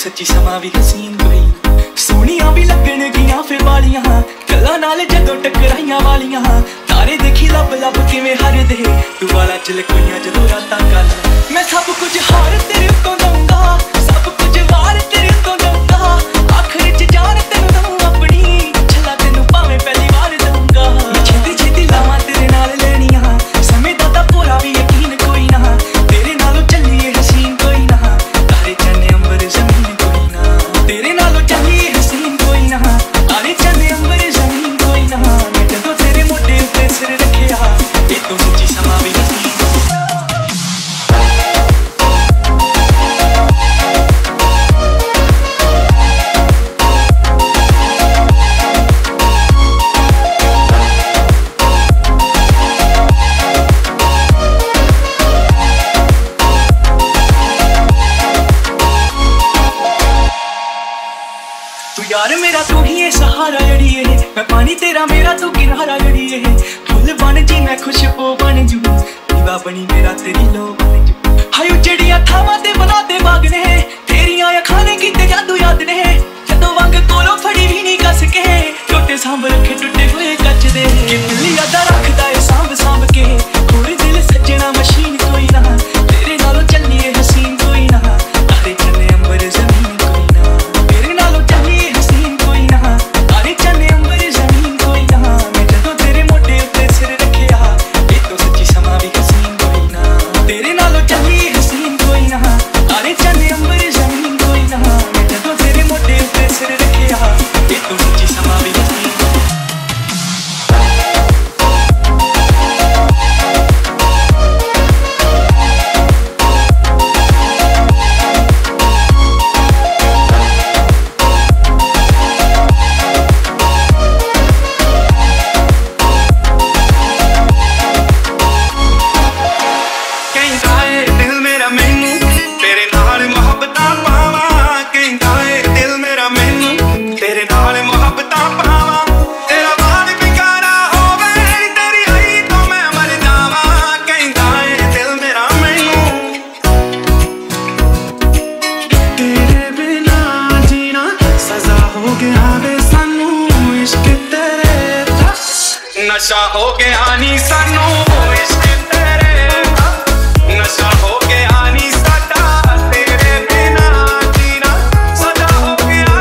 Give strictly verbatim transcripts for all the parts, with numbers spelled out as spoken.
सच्ची समा भी हसीन कोई सोनिया भी लगन गियां फिर वालियां गल्लां नाल जदों टकराइयां वालियां तारे देखी लब लब किवें हरदे तू वाला झलकोइयां जदों रातां कल मैं सब कुछ हार तेरे तो दूंगा सब कुछ वार तेरे तो दूंगा आखिर च जान तेनू दूं अपनी छला तेनू भावें पहली वार दूंगा छेती छेती लावां तेरे नाल लेनियां समय दा तां पूरा भी यकीन कोई ना तेरे नालों चलिए हसीन कोई ना तारे चन्ने अंबर जमीन कोई ना तेरे नालों चलिए हसीन कोई ना तारे चन्ने अंबर जमीन कोई ना मैं जदों तेरे मोढे उत्ते सिर रखिया ए तू सच्ची समा भी हसीन यार मेरा तू ही है सहारा जड़िए मैं पानी तेरा मेरा तू किनारा जड़िए फुल बन जी मैं खुशबू बन जू दीवा बनी मेरा तेरी लो बन जू हाय उजड़िया थावां ते बनाते बाग ने तेरियां अखां ने कीते जादू याद ने जदों वंग कोलों फड़ी भी नहीं कस के टोटे सांभ रखे टुटे हुए कच दे कि दिल यादा रखदा है सांभ सांभ के पूरे दिल सजना मशीन कोई ना तेरे नालों चलिए हसीन कोई ना तारे चन्ने अंबर जमीन कोई ना तेरे नालों चलिए हसीन कोई ना तारे चन्ने अंबर जमीन कोई ना मैं जदों तेरे मोढे उत्ते सिर रखिया ए तो सच्ची समा भी हसीन कोई ना तेरे नालों चलिए हसीन कोई ना तारे चन्ने अंबर जमीन कोई ना मैं जदों तेरे मोढे उत्ते सिर रखिया ए तो सच्ची समा भी हसीन नशा हो गया नी सानू इश्क तेरे नशा हो गया नी साडा तेरे बिना जीना सजा हो गया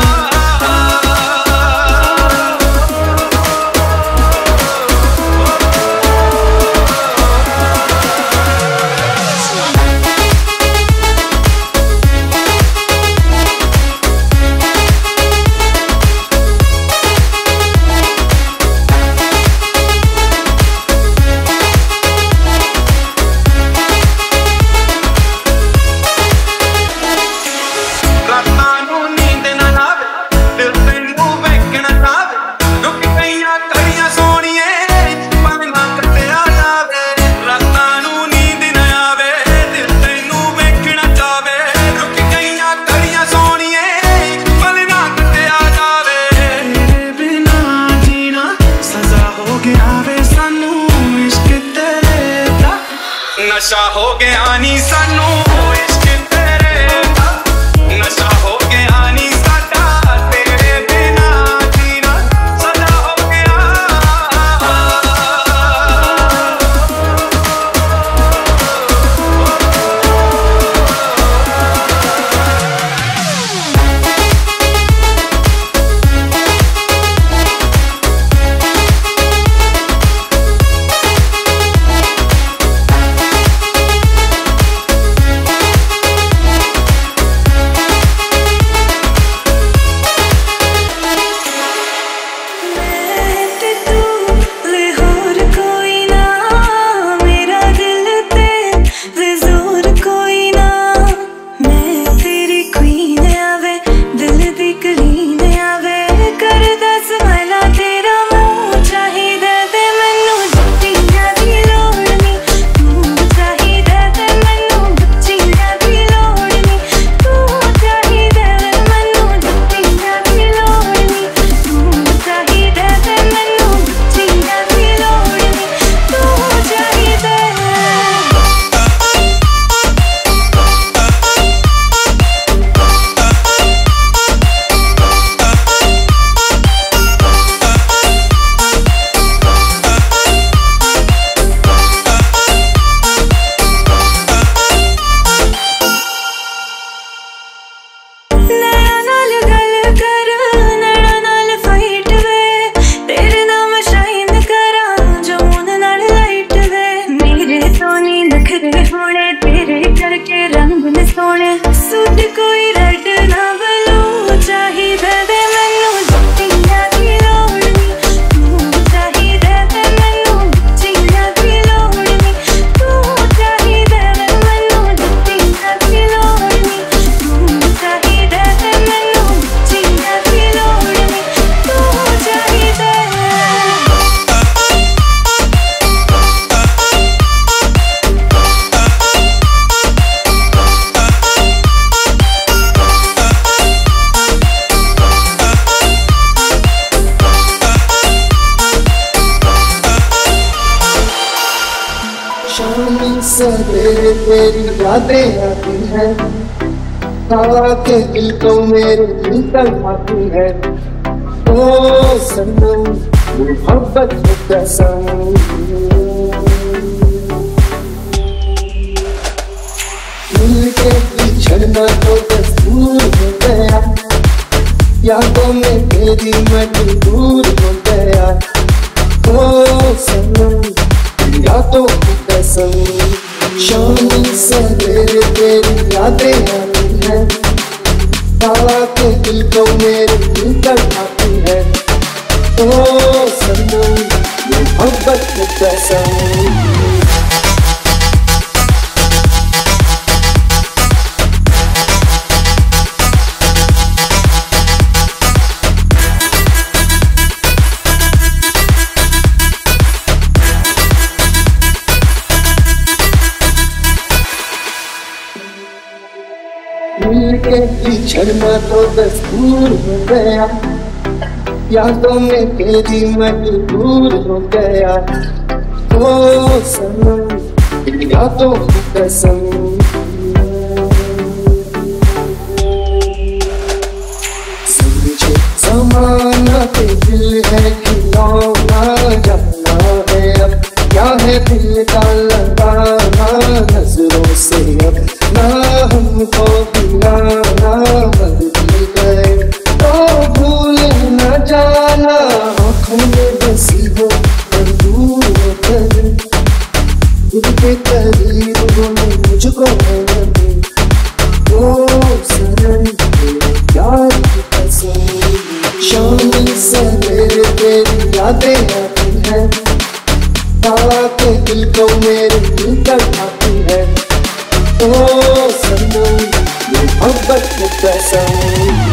नशा हो गया नी सानू इश्क तेरे नशा हो गया नी साडा तेरे बिना जीना सजा हो गया तेरी यादें आती है, आके दिल को मेरे निकल आती है। ओ सनम मोहब्बत की कसम, मिल के बिछड़ना तो दस्तूर हो गया, यादों में तेरी मजबूर हो गया। ओ सनम यादों की कसम, शाम सवेरे तेरी यादें आती है, आके दिल को मेरे निकल आती है। ओ सनम मोहब्बत की कसम। मिल के बिछड़ना तो दस्तूर हो गया, यादों में तेरी मजबूर हो गया। ओ सनम यादों की कसम, समझे ज़माना के दिल है खिलौना, जाना है अब क्या है दिल का लगाना नजरों से, अब ना हमको बुलाना बदल गए तो भूल न जाना, आँखों में बसी हो और दूर हो कर, दिल के करीब हो मुझको लगे। ओ सनम तेरे प्यार की कसम, शाम सवेरे तेरी यादें आती है, आके दिल को मेरे निकल आती है। ओ सनम मोहब्बत की कसम।